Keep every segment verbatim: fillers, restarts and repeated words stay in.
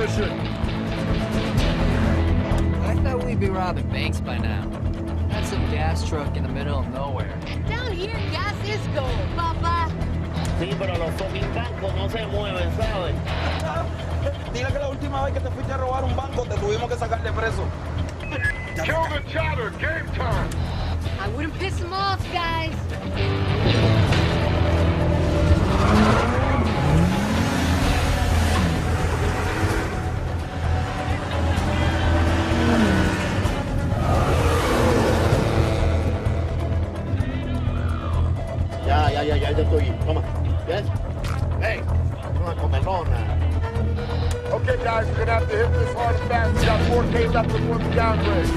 position. I thought we'd be robbing banks by now. That's some gas truck in the middle of nowhere. Down here, gas is gold, papa. Sí, pero los fucking bancos no se mueven, ¿sabes? Dile que la última vez que te fuiste a robar un banco te tuvimos que sacar de preso. Kill the chatter. Game time. I wouldn't piss him off, guys. Ya, ya, ya, ya, ya estoy. Toma. Yes? Hey, una comelona. Okay, guys, we're gonna have to hit this hard and fast. We got four K left before we downgrade.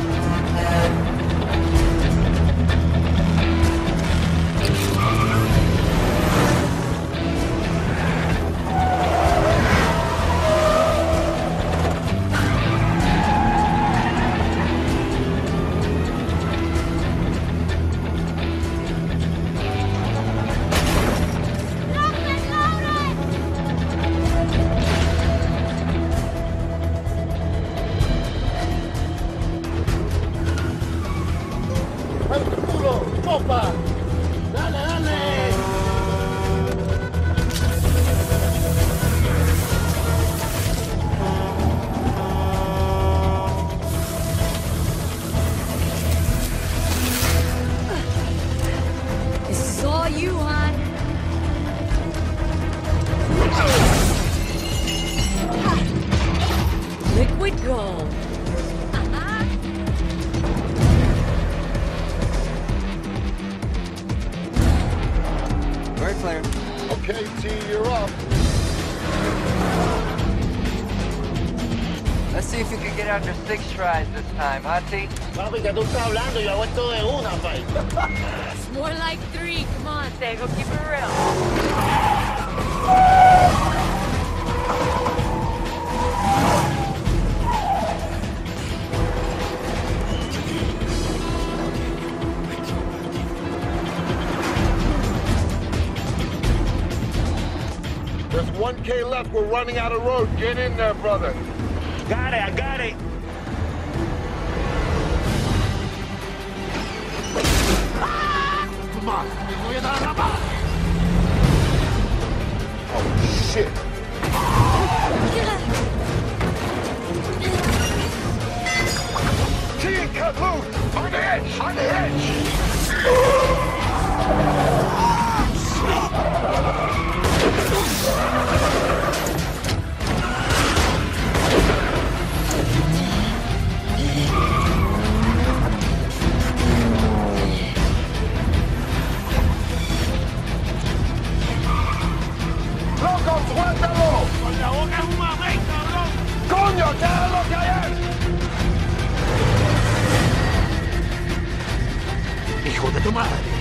¡Opa! ¡Dale, dale! This is all you, hon. Liquid gold. Bird flare. Okay, T, you're up. Let's see if you can get after six tries this time, huh, T? Papi, que tú estás hablando, yo hago esto de una, pai. It's more like three. Come on, Tego, keep it real. There's one K left. We're running out of road. Get in there, brother. Got it, I got it. Come on. Oh, shit. T and cut loose. On the edge. On the edge. ¡Loco, suéltalo! ¡Con la boca es un mamey, cabrón! ¡Coño, qué es lo que hay! ¡Hijo de tu madre!